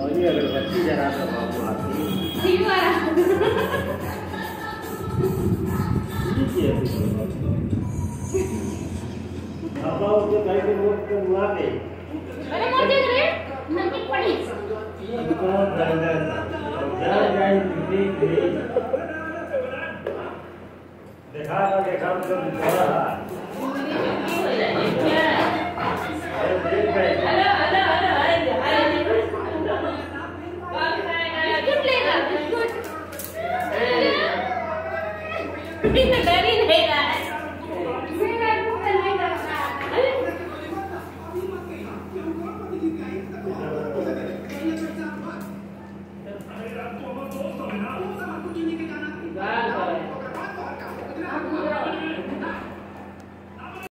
और ये अगरबत्ती जरा तो बाबू आती ठीक है अब आओ तो कहीं के वोट को हुआ दे अरे मोटे रे नमक पड़ी इनको दंडन जाए देख देखा तो